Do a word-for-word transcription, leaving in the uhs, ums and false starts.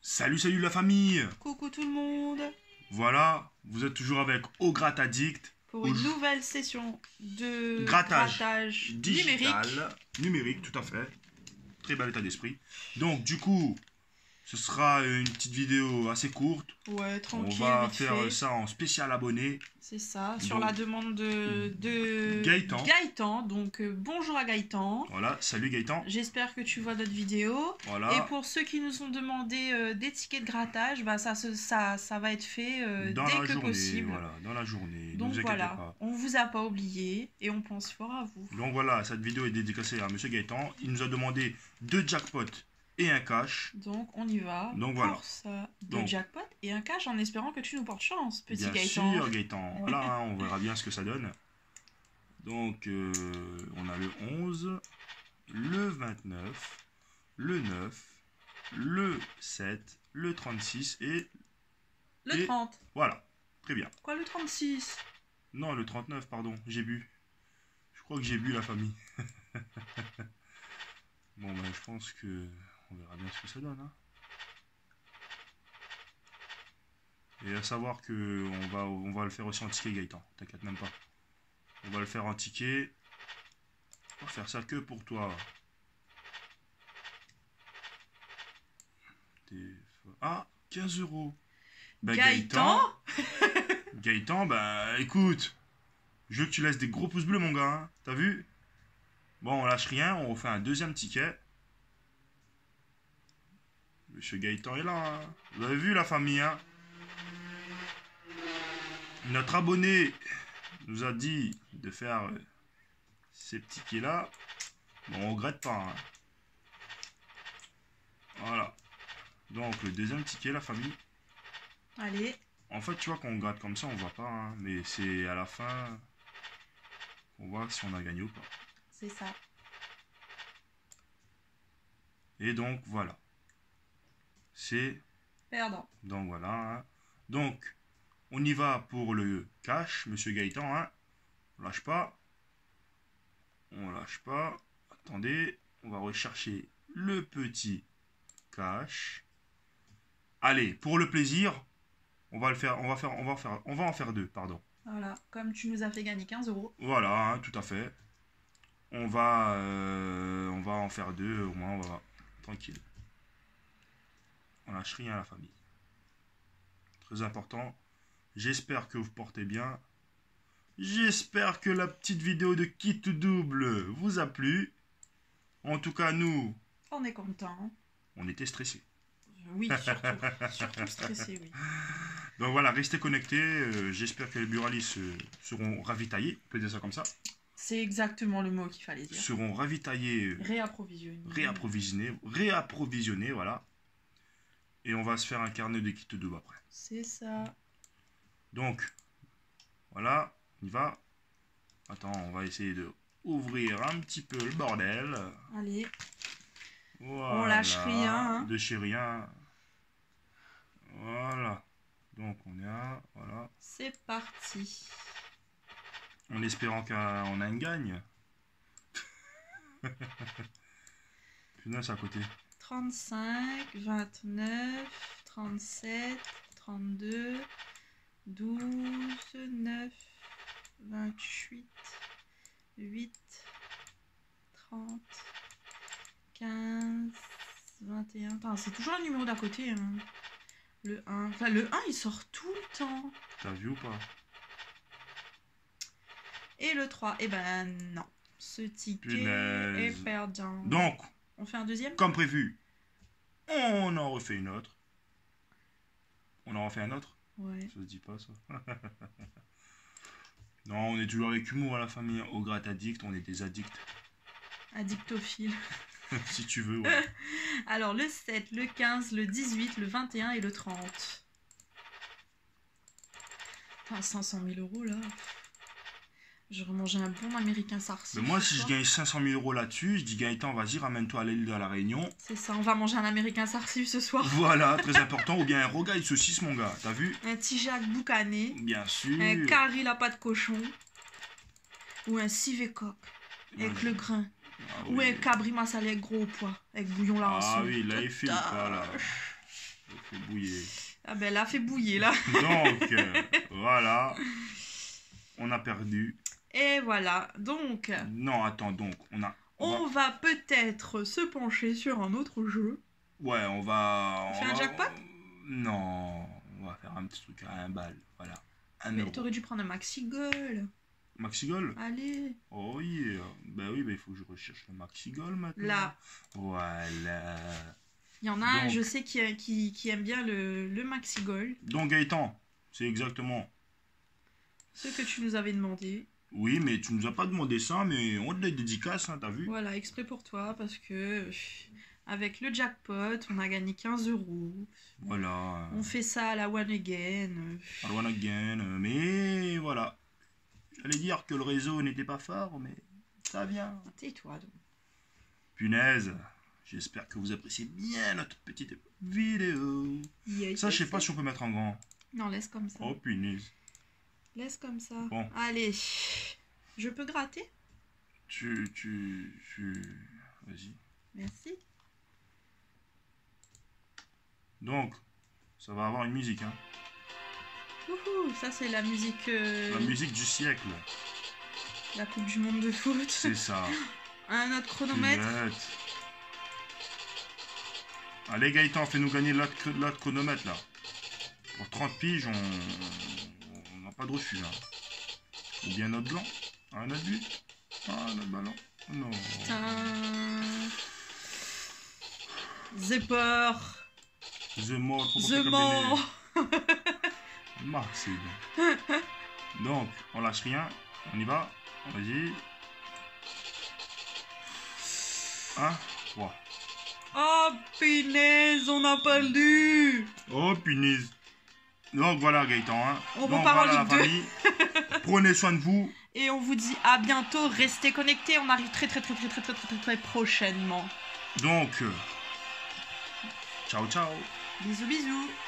Salut, salut la famille. Coucou tout le monde. Voilà, vous êtes toujours avec Au Gratte Addict. Pour une nouvelle session de Grattage, grattage digital, numérique. numérique, tout à fait. Très bel état d'esprit. Donc du coup, ce sera une petite vidéo assez courte. Ouais, tranquille, On va vite faire fait. ça en spécial abonné. C'est ça, sur Donc, la demande de, de Gaëtan. Gaëtan. Donc euh, bonjour à Gaëtan. Voilà, salut Gaëtan. J'espère que tu vois notre vidéo. Voilà. Et pour ceux qui nous ont demandé euh, des tickets de grattage, bah, ça, se- ça, ça va être fait euh, Dans dès la que journée, possible. voilà, dans la journée. Ne Donc vous inquiétez voilà, pas. on vous a pas oublié et on pense fort à vous. Donc voilà, cette vidéo est dédicacée à Monsieur Gaëtan. Il nous a demandé deux jackpots et un cash. Donc on y va. Donc pour voilà. ça, deux Donc, jackpots et un cash en espérant que tu nous portes chance, petit bien Gaëtan. sûr, Gaëtan. Voilà, hein, on verra bien ce que ça donne. Donc, euh, on a le onze, le vingt-neuf, le neuf, le sept, le trente-six et... Le et- trente. Voilà, très bien. Quoi, le trente-six? Non, le trente-neuf, pardon, j'ai bu. Je crois que j'ai bu la famille. Bon, ben, je pense que... On verra bien ce que ça donne. Hein. Et à savoir que on va, on va le faire aussi en ticket, Gaëtan. T'inquiète même pas. On va le faire en ticket. On va faire ça que pour toi. Ah, quinze euros. Bah, Gaëtan, Gaëtan, Gaëtan, bah écoute. Je veux que tu laisses des gros pouces bleus, mon gars. Hein. T'as vu? Bon, on lâche rien. On refait un deuxième ticket. Monsieur Gaëtan est là. Hein. Vous avez vu la famille, hein? Notre abonné nous a dit de faire euh, ces petits tickets là. Bon, on regrette pas. Hein. Voilà. Donc le deuxième ticket, la famille. allez, En fait, tu vois, quand on gratte comme ça, on voit pas. Hein, mais c'est à la fin qu'on voit si on a gagné ou pas. c'est ça. Et donc voilà. C'est... Perdant. Donc voilà. Hein. Donc, on y va pour le cash, monsieur Gaëtan. Hein. On lâche pas. On lâche pas. Attendez, on va rechercher le petit cash. Allez, pour le plaisir, on va le faire, on va faire, on va faire, on va en faire deux, pardon. Voilà, comme tu nous as fait gagner quinze euros. Voilà, hein, tout à fait. On va, euh, on va en faire deux, au moins, on va tranquille. On lâche rien à la famille. Très important. J'espère que vous portez bien. J'espère que la petite vidéo de Kit to Double vous a plu. En tout cas, nous, On est content. on était stressés. Oui, surtout. Surtout stressé, oui. Donc voilà, restez connectés. Euh, J'espère que les buralistes euh, seront ravitaillés. On peut dire ça comme ça. C'est exactement le mot qu'il fallait dire. Seront ravitaillés, euh, Réapprovisionner. réapprovisionnés, réapprovisionnés, voilà. Et on va se faire un carnet de Kit to Double après. C'est ça. Donc, voilà, on y va. Attends, on va essayer de ouvrir un petit peu le bordel. Allez, Voilà. On lâche rien, hein. De chez rien. Voilà. Donc on est à... Voilà. c'est parti. En espérant qu'on a une gagne. Putain, c'est à côté. trente-cinq, vingt-neuf, trente-sept, trente-deux, douze, neuf, vingt-huit, huit, trente, quinze, vingt et un. Attends, c'est toujours le numéro d'à côté. Hein. Le un. Enfin, le un, il sort tout le temps. T'as vu ou pas? Et le trois, eh ben non. Ce ticket Punaise. est perdant. Donc, On fait un deuxième? comme prévu, on en refait une autre. On en refait un autre? Ouais. Ça se dit pas ça. Non, on est toujours avec humour à la famille. Au Gratte Addict, on est des addicts. Addictophile. Si tu veux, ouais. Alors, le sept, le quinze, le dix-huit, le vingt et un et le trente. Enfin, cinq cent mille euros là. Je remangeais un bon américain sarci. Mais moi, ce si je soir. gagne cinq cent mille euros là-dessus, je dis Gaëtan, vas-y, ramène-toi à l'île de la Réunion. C'est ça, on va manger un américain sarci ce soir. Voilà, très important. Ou bien un rogaille saucisse, mon gars. T'as vu? Un Tijac boucané. Bien sûr. Un curry la pâte cochon. Ou un civet coq. Avec Ouais. le grain. Ah Ou oui. un cabri massalé avec gros pois. Avec bouillon là en Ah dessous. oui, là, il file pas, là. fait bouillir. Ah ben là, fait bouillir là. Donc, euh, voilà. On a perdu. Et voilà, donc... Non, attends, donc, on a... On va, va peut-être se pencher sur un autre jeu. Ouais, on va... On on fait un va... jackpot? Non, on va faire un petit truc à un bal, voilà. Un Mais euro. t'aurais dû prendre un maxi goal. Maxi Goal? Allez. Oh yeah. Ben oui, ben il faut que je recherche le Maxi Goal maintenant. Là. Voilà. Il y en a un, Donc- je sais, qui, qui, qui aime bien le, le maxi goal. Donc Gaëtan, c'est exactement... Ce que tu nous avais demandé. Oui, mais tu nous as pas demandé ça, mais on te l'a dédicace, hein, t'as vu? Voilà, exprès pour toi, parce que... Avec le jackpot, on a gagné quinze euros. Voilà. On fait ça à la one again. I wanna again, euh, mais voilà. J'allais dire que le réseau n'était pas fort, mais ça vient. Tais-toi donc. Punaise, j'espère que vous appréciez bien notre petite vidéo. Yeah, Ça, je sais yeah, pas si on peut mettre en grand. Non, laisse comme ça. Oh, punaise. Laisse comme ça. Bon. Allez. Je peux gratter? Tu, tu, tu... Vas-y. Merci. Donc, ça va avoir une musique, hein. Wouhou, ça c'est la musique... euh, La musique du siècle. la Coupe du Monde de foot. C'est ça. Un autre chronomètre. Punette. Allez Gaëtan, fais-nous gagner l'autre l'autre chronomètre là. Pour trente piges, on n'a pas de refus là. Ou bien notre blanc. Ah, notre but. Ah, notre ballon. Non. Putain. Zepper. The mort. The mort. Marc, donc, on lâche rien. On y va. Vas-y. un, trois. Oh, punaise, on a perdu. Oh, punaise. Donc voilà Gaëtan. Hein. On Donc, repart en voilà, Ligue la deux. famille. Prenez soin de vous. Et on vous dit à bientôt. Restez connectés. On arrive très très très très très très très très, très prochainement. Donc, euh, ciao ciao. Bisous bisous.